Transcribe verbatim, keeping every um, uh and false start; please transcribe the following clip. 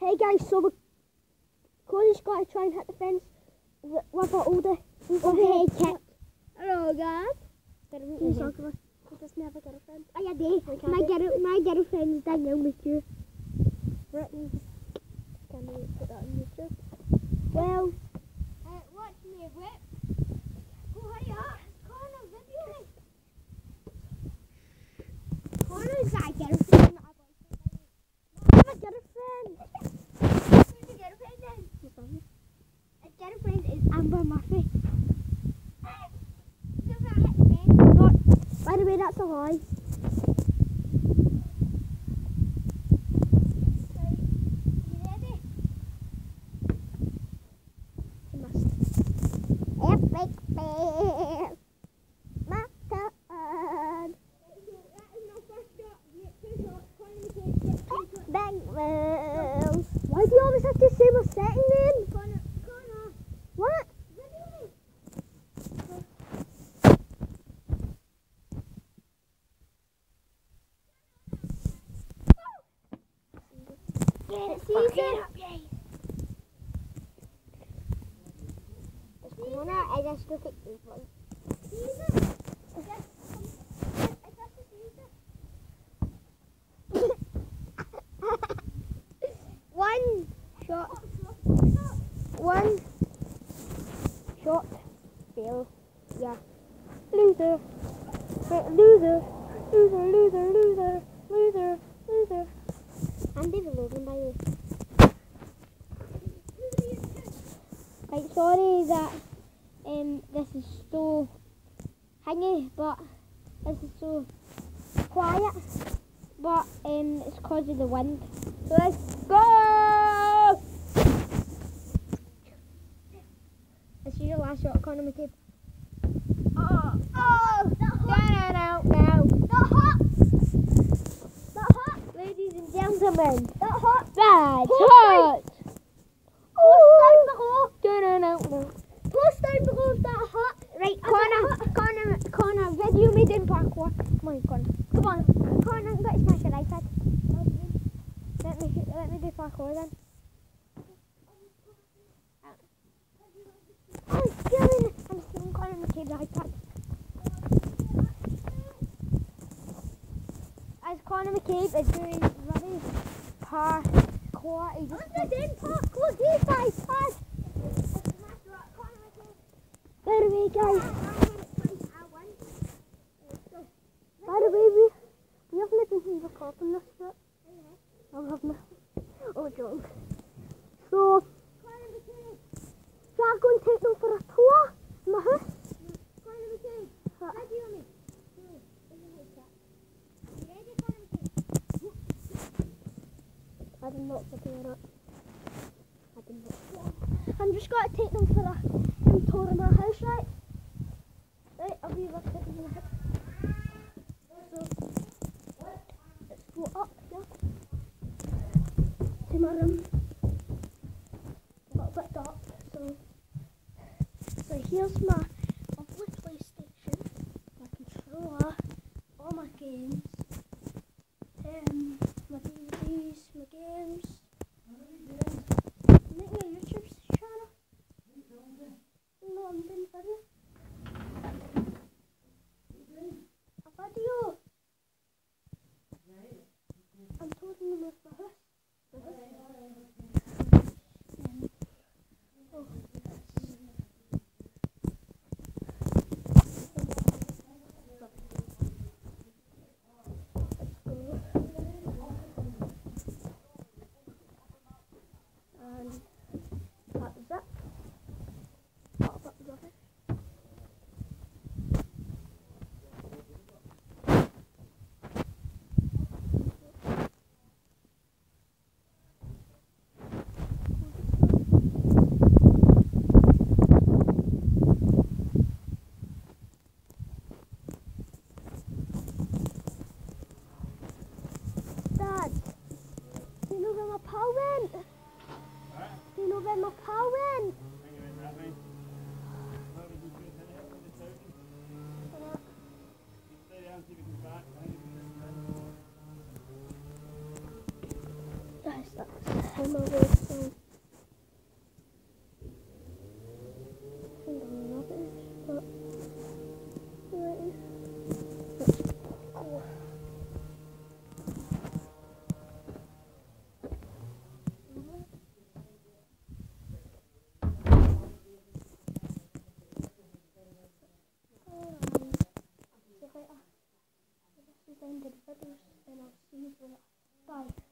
Hey guys, so we're Cody's got to try and hit the fence with with our older overhead kick. Hello guys. He's not gonna. He just never get a friend. Oh yeah, Dave. My girl, my girlfriend's Danielle with you. Brittany. Can we put that on YouTube? Well, Uh, watch me whip. Go hurry up. Connor, video me. Connor's our girlfriend, not a boyfriend. I have a girlfriend. Who's your girlfriend then? His girlfriend is Amber Murphy. So if I hit the fence. Not, by the way, that's a lie. Right. You ready? He must. Epic fail. My turn. That is no first shot. You get two shots. Connor McCabe gets two shots. Bang rolls. Why do you always have to say my second name? Connor, Connor, What? video me. It's Fuck easy. it up, yay. It's Connor, I just look at you. Caesar. Yes. Yes, I got the Caesar. One shot. One shot. Fail. Yeah. Loser. Right, loser. Loser, loser, loser. Loser, loser. I'm David Logan, by the way. Right, sorry that um this is so hangy, but this is so quiet. But um it's because of the wind. So let's go! This is your last shot, Connor McCabe. Oh, oh, that hot. Down, out, now. That hot. That hot. Ladies and gentlemen, That hot. that's Post hot! Post down below. Down, out, now. Post down below if that hot. Right, Is Connor, that hot? Connor, Connor, video me doing parkour. Come on, Connor. Come on. Connor, I'm going to smash your iPad. Let me, let me do parkour then. I'm stealing, I'm stealing Connor McCabe's iPad. As Connor McCabe is doing bloody parkour, he just I'm doing parkour. Here's my iPad. By the way, guys, by the way, we, we haven't been recording this yet. I haven't. Oh, joke. So, shall I go and take them for a tour in my house? What? I didn't know what to do it. I didn't know. I'm just going to take them for a um, tour of my house, right? Right, I'll be right back in my house. So, let's go up here to my room. A little bit dark, so so here's my lovely PlayStation, my controller, all my games, um, my D V Ds, my games. I'm making a YouTube channel. No, I'm doing video. A video. I'm touring them with my house. Um, oh, let's go. And that is it. Oh, that was okay. Dad, do you know where my pal went? Do you know where my pal went? Guys, that's on my way, so I think I'm rubbish, but anyway, let's go. Alright, see if I, uh, this is the end of the video, and I'll see you later. Bye.